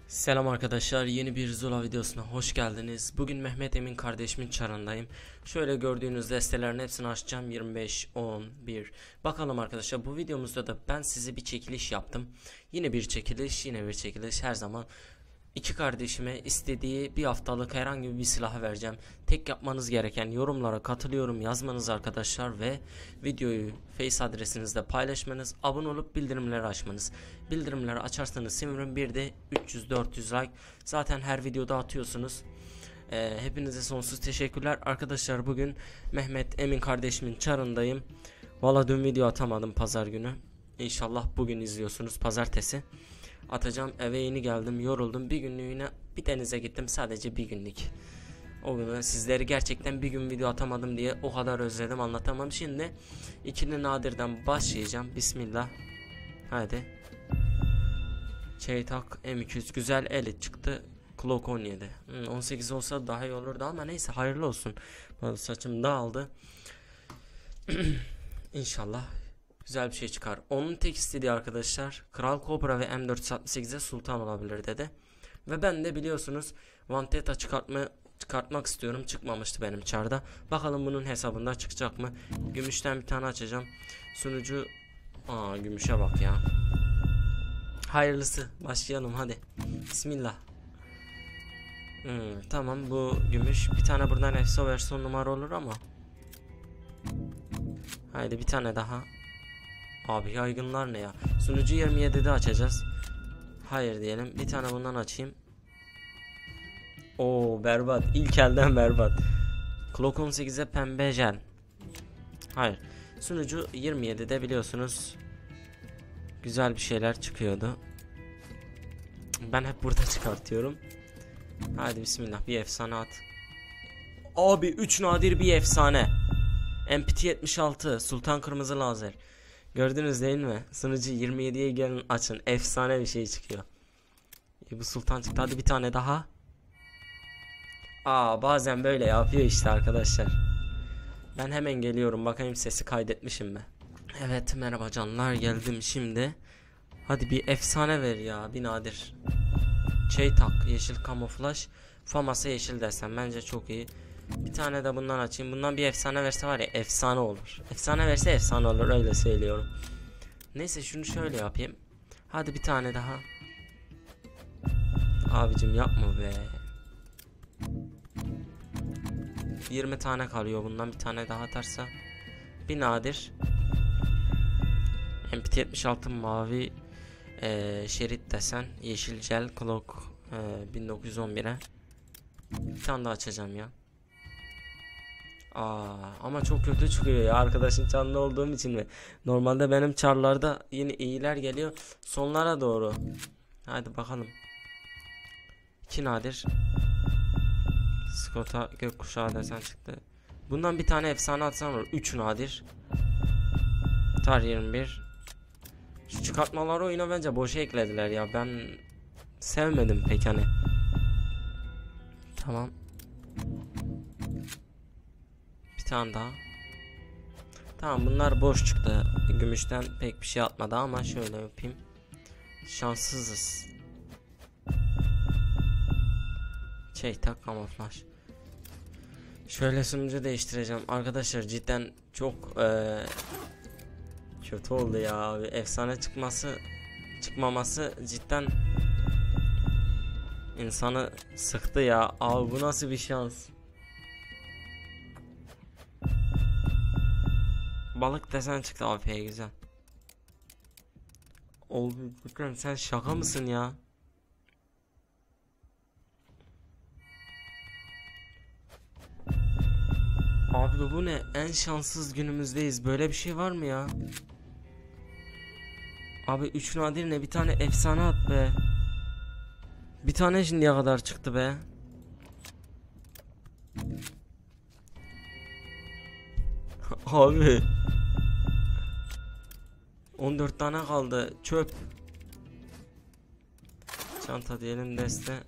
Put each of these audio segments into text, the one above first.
Selam arkadaşlar, yeni bir Zula videosuna hoş geldiniz. Bugün Mehmet Emin kardeşimin çarındayım. Şöyle gördüğünüz destelerin hepsini açacağım. 25, 10, 1. Bakalım arkadaşlar, bu videomuzda da ben size bir çekiliş yaptım. Yine bir çekiliş, her zaman. İki kardeşime istediği bir haftalık herhangi bir silah vereceğim. Tek yapmanız gereken yorumlara katılıyorum yazmanız arkadaşlar ve videoyu Face adresinizde paylaşmanız, abone olup bildirimleri açmanız. Bildirimleri açarsanız sevinirim. Bir de 300-400 like zaten her videoda atıyorsunuz. Hepinize sonsuz teşekkürler arkadaşlar. Bugün Mehmet Emin kardeşimin çarındayım. Valla dün video atamadım pazar günü. İnşallah bugün izliyorsunuz, pazartesi atacağım. Eve yeni geldim, yoruldum, bir günlüğüne bir denize gittim, sadece bir günlük. O gün sizleri gerçekten bir gün video atamadım diye o kadar özledim, anlatamam. Şimdi ikili nadirden başlayacağım. Bismillah. Hadi. Çeytak M200 güzel elit çıktı. Clock 17. 18 olsa daha iyi olurdu ama neyse, hayırlı olsun. Saçım dağıldı. İnşallah güzel bir şey çıkar. Onun tek istediği arkadaşlar Kral Cobra ve M468'e Sultan olabilir dedi. Ve ben de biliyorsunuz Vanteta çıkartmak istiyorum. Çıkmamıştı benim çarda. Bakalım bunun hesabında çıkacak mı? Gümüşten bir tane açacağım. Sunucu gümüşe bak ya. Hayırlısı, başlayalım hadi. Bismillah. Tamam, bu gümüş. Bir tane buradan EFSO versiyon numara olur ama. Haydi bir tane daha. Abi yaygınlar ne ya? Sunucu 27'de açacağız. Hayır diyelim. Bir tane bundan açayım. Oo, berbat. İlk elden berbat. Clock 18'e pembe jel. Hayır. Sunucu 27'de biliyorsunuz güzel bir şeyler çıkıyordu. Ben hep burada çıkartıyorum. Haydi bismillah, bir efsane at. Abi 3 nadir bir efsane. MPT 76 Sultan Kırmızı Lazer. Gördünüz değil mi? Sunucu 27'ye gelin açın. Efsane bir şey çıkıyor. Bu Sultan çıktı. Hadi bir tane daha. Bazen böyle yapıyor işte arkadaşlar. Ben hemen geliyorum. Bakayım sesi kaydetmişim mi? Evet, merhaba canlar, geldim şimdi. Hadi bir efsane ver ya, bir nadir. Çeytak yeşil kamuflaj. Famasa yeşil desem bence çok iyi. Bir tane de bundan açayım. Bundan bir efsane verse var ya, efsane olur. Efsane verse efsane olur, öyle söylüyorum. Neyse, şunu şöyle yapayım. Hadi bir tane daha. Abicim yapma be. 20 tane kalıyor, bundan bir tane daha atarsa. Bir nadir. MPT 76 mavi şerit desen. Yeşil gel Clock 1911'e. Bir tane daha açacağım ya. Ama çok kötü çıkıyor ya, arkadaşın çarında olduğum için mi? Normalde benim çarlarda yine iyiler geliyor sonlara doğru. Hadi bakalım. 2 nadir. Scott'a gökkuşağı desen çıktı. Bundan bir tane efsane atsam olur. 3 nadir. Tar 21. Şu çıkartmaları oyuna bence boşa eklediler ya. Ben sevmedim pek hani. Tamam. Bir tane daha. Tamam, bunlar boş çıktı. Gümüşten pek bir şey atmadı ama şöyle yapayım. Şanssızız. Çeytak kamuflaj. Şöyle sunucu değiştireceğim. Arkadaşlar cidden çok kötü oldu ya abi. Efsane çıkmaması cidden insanı sıktı ya. Abi bu nasıl bir şans? Balık desen çıktı abi, güzel. Oğlum sen şaka mısın ya? Abi bu ne? En şanssız günümüzdeyiz. Böyle bir şey var mı ya? Abi 3 nadir ne? Bir tane efsane at be. Bir tane şimdiye kadar çıktı be. Abi 14 tane kaldı. Çöp. Çanta diyelim, deste.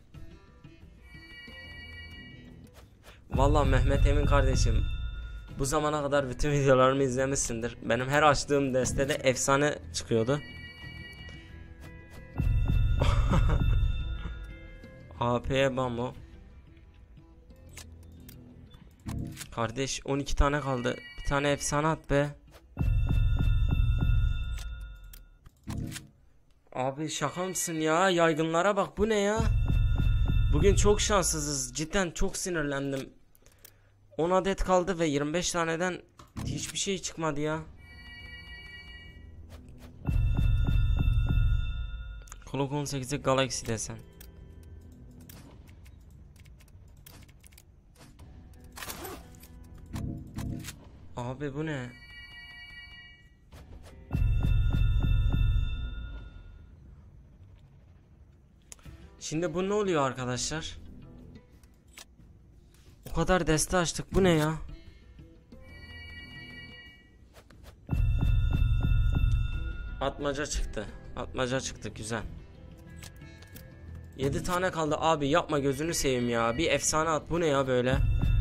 Vallahi Mehmet Emin kardeşim, bu zamana kadar bütün videolarımı izlemişsindir. Benim her açtığım destede efsane çıkıyordu. AP'ye bambo. Kardeş 12 tane kaldı. Bir tane efsane at be. Abi şaka mısın ya? Yaygınlara bak, bu ne ya? Bugün çok şanssızız. Cidden çok sinirlendim. 10 adet kaldı ve 25 taneden hiçbir şey çıkmadı ya. Clock 18'e Galaxy desen. Abi bu ne? Şimdi bu ne oluyor arkadaşlar? O kadar deste açtık, bu ne ya? Atmaca çıktı. Atmaca çıktı, güzel. 7 tane kaldı abi, yapma gözünü seveyim ya. Bir efsane at, bu ne ya böyle?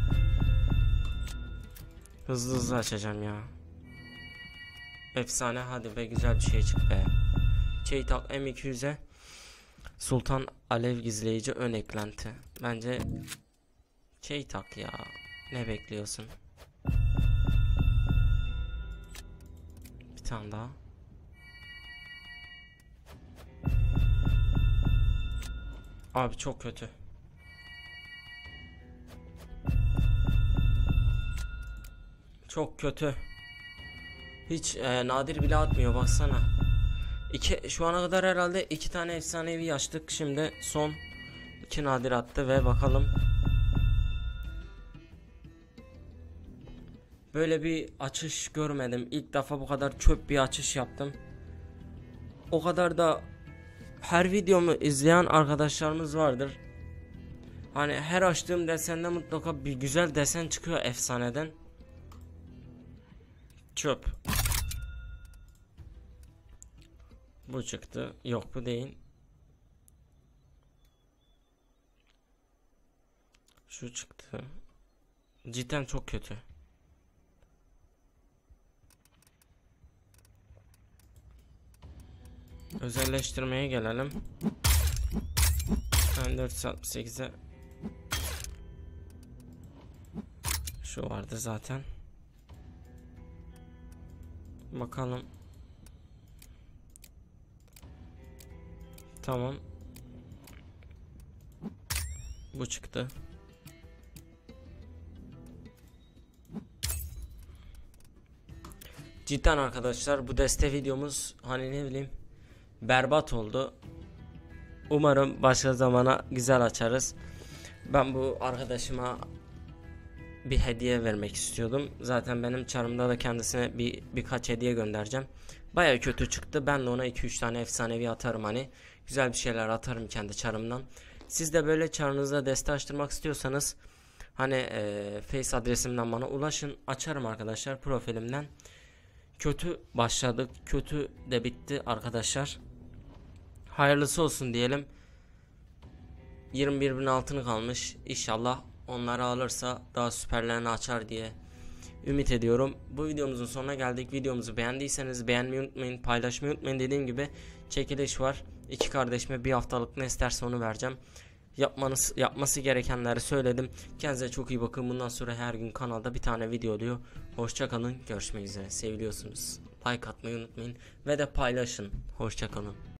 Hızlı hızlı açacağım ya. Efsane, hadi be, güzel bir şey çık be. Çeytak M200'e Sultan Alev gizleyici ön eklenti. Bence Çeytak ya. Ne bekliyorsun? Bir tane daha. Abi çok kötü. Çok kötü. Hiç nadir bile atmıyor, baksana. Şu ana kadar herhalde 2 tane efsanevi açtık. Şimdi son 2 nadir attı ve bakalım. Böyle bir açış görmedim. İlk defa bu kadar çöp bir açış yaptım. O kadar da her videomu izleyen arkadaşlarımız vardır. Hani her açtığım desende mutlaka bir güzel desen çıkıyor efsaneden. Çöp. Bu çıktı. Yok, bu değil. Şu çıktı. Cidden çok kötü. Özelleştirmeye gelelim. Ben 468'e şu vardı zaten. Bakalım. Tamam. Bu çıktı. Cidden arkadaşlar bu deste videomuz hani ne bileyim berbat oldu. Umarım başka zamana güzel açarız. Ben bu arkadaşıma bir hediye vermek istiyordum. Zaten benim çarımda da kendisine birkaç hediye göndereceğim. Baya kötü çıktı. Ben de ona 2-3 tane efsanevi atarım hani. Güzel bir şeyler atarım kendi çarımdan. Siz de böyle çarınızda deste açtırmak istiyorsanız hani Face adresimden bana ulaşın. Açarım arkadaşlar profilimden. Kötü başladık. Kötü de bitti arkadaşlar. Hayırlısı olsun diyelim. 21.000 altını kalmış. İnşallah onları alırsa daha süperlerini açar diye ümit ediyorum. Bu videomuzun sonuna geldik. Videomuzu beğendiyseniz beğenmeyi unutmayın. Paylaşmayı unutmayın. Dediğim gibi çekiliş var. 2 kardeşime bir haftalık ne isterse onu vereceğim. Yapması gerekenleri söyledim. Kendinize çok iyi bakın. Bundan sonra her gün kanalda bir tane video oluyor. Hoşça kalın. Görüşmek üzere. Seviliyorsunuz. Like atmayı unutmayın ve de paylaşın. Hoşça kalın.